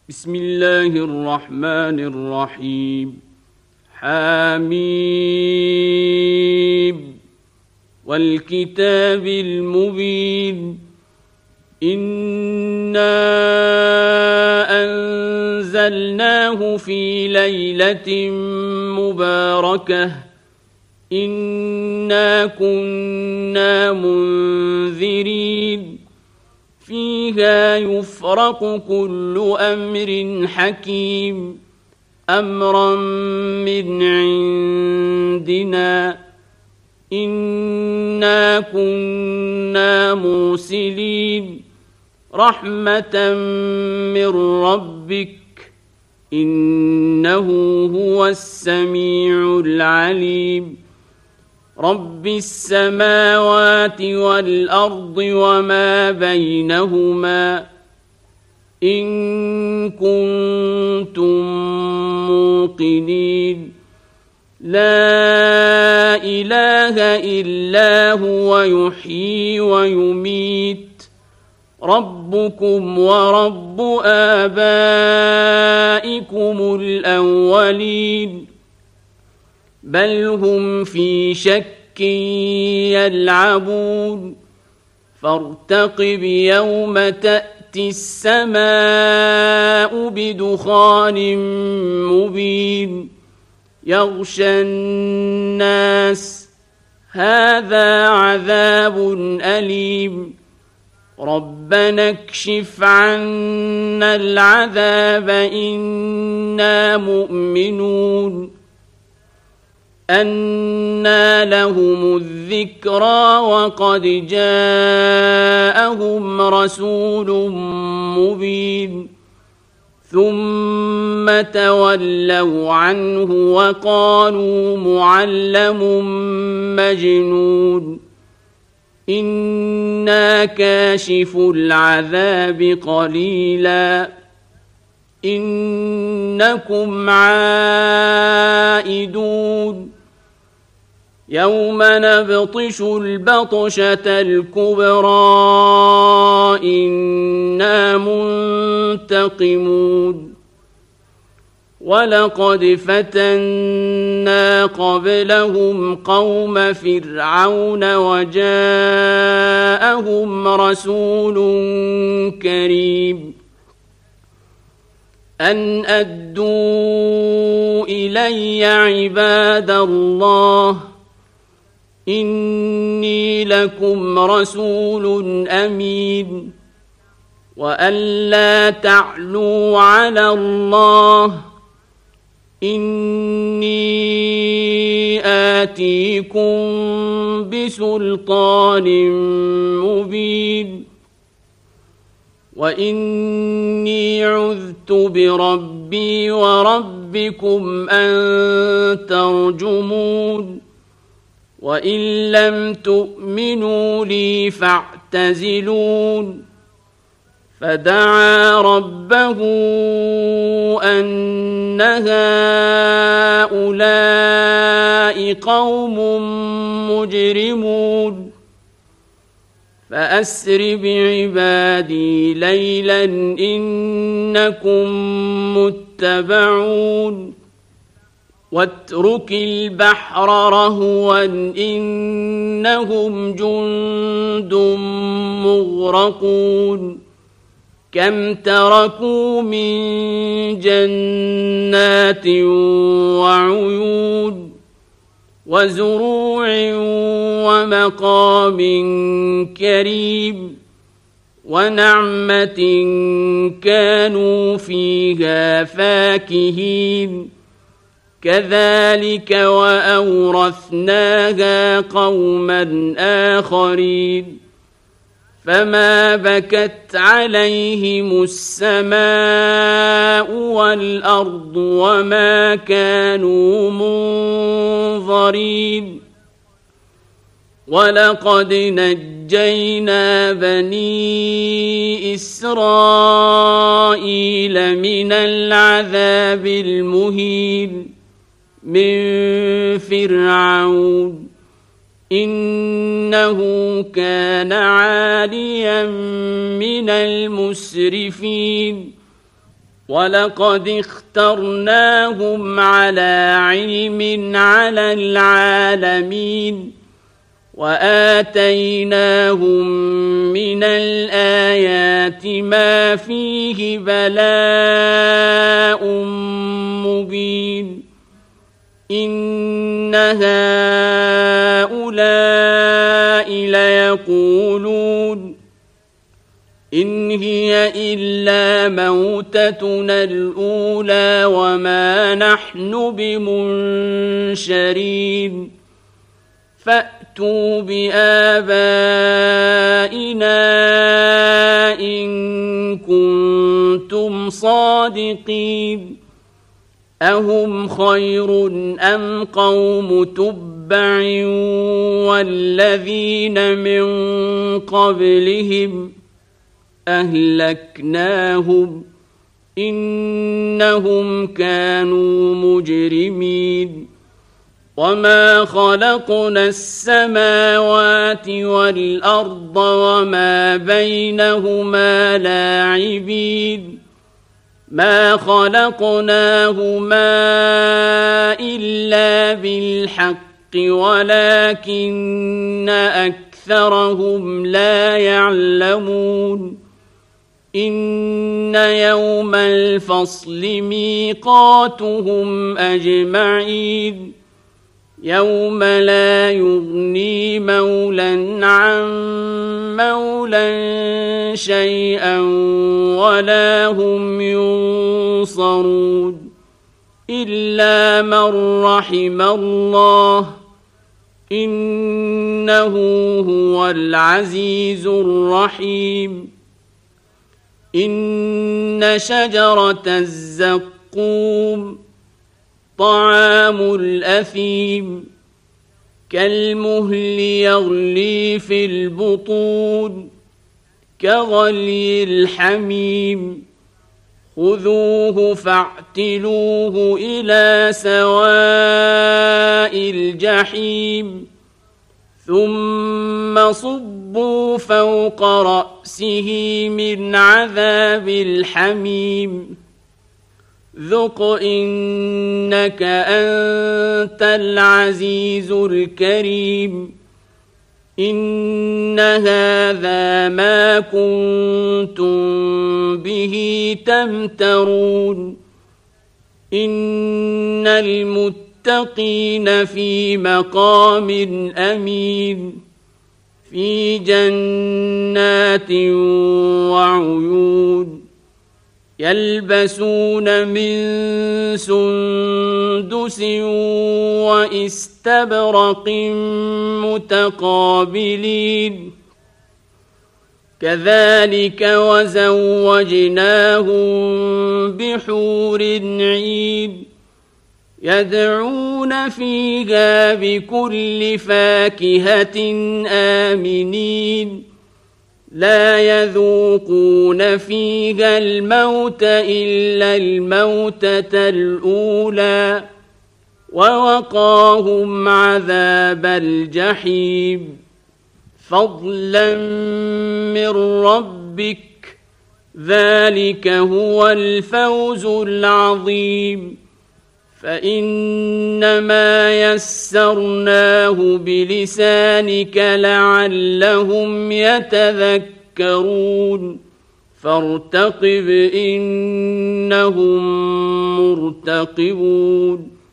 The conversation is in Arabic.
بسم الله الرحمن الرحيم. حميم والكتاب المبين. إنا أنزلناه في ليلة مباركة إنا كنا منذرين فيها يفرق كل أمر حكيم أمرا من عندنا إنا كنا مرسلين رحمة من ربك إنه هو السميع العليم. رب السماوات والأرض وما بينهما إن كنتم موقنين. لا إله إلا هو يحيي ويميت ربكم ورب آبائكم الأولين بل هم في شك يلعبون فارتقب يوم تأتي السماء بدخان مبين يغشى الناس هذا عذاب أليم ربنا اكشف عنا العذاب إنا مؤمنون. أنى لهم الذكرى وقد جاءهم رسول مبين ثم تولوا عنه وقالوا معلم مجنون إنا كاشف العذاب قليلا إنكم عائدون يوم نبطش البطشة الكبرى إنا منتقمون ولقد فتنا قبلهم قوم فرعون وجاءهم رسول كريم أن أدوا إلي عباد الله إني لكم رسول أمين وأن لا تعلوا على الله إني آتيكم بسلطان مبين وإني عذت بربي وربكم أن ترجمون وإن لم تؤمنوا لي فاعتزلون فدعا ربه أن هؤلاء قوم مجرمون فأسر بعبادي ليلا إنكم متبعون واترك البحر رهوا إنهم جند مغرقون كم تركوا من جنات وعيون وزروع ومقام كريم ونعمة كانوا فيها فاكهين كذلك وأورثناها قوما آخرين فما بكت عليهم السماء والأرض وما كانوا منظرين ولقد نجينا بني إسرائيل من العذاب المهين من فرعون إنه كان عاليا من المسرفين ولقد اخترناهم على علم على العالمين وآتيناهم من الآيات ما فيه بلاء مبين إن هؤلاء ليقولون إن هي إلا موتتنا الأولى وما نحن بمنشرين فأتوا بآبائنا إن كنتم صادقين أهم خير أم قوم تبع والذين من قبلهم أهلكناهم إنهم كانوا مجرمين وما خلقنا السماوات والأرض وما بينهما لاعبين ما خلقناهما إلا بالحق ولكن أكثرهم لا يعلمون إن يوم الفصل ميقاتهم أجمعين يوم لا يغني مولى عن مولى شيئا ولا هم ينصرون إلا من رحم الله إنه هو العزيز الرحيم إن شجرة الزقوم طعام الأثيم كالمهل يغلي في البطون كغلي الحميم خذوه فاعتلوه إلى سواء الجحيم ثم صبوا فوق رأسه من عذاب الحميم ذق إنك أنت العزيز الكريم إن هذا ما كنتم به تمترون إن المتقين في مقام أمين في جنات وعيون يلبسون من سندس واستبرق متقابلين كذلك وزوجناهم بحور عين يدعون فيها بكل فاكهة آمنين لا يذوقون فيها الموت إلا الموتة الأولى ووقاهم عذاب الجحيم فضلا من ربك ذلك هو الفوز العظيم فإنما يسرناه بلسانك لعلهم يتذكرون فارتقب إنهم مرتقبون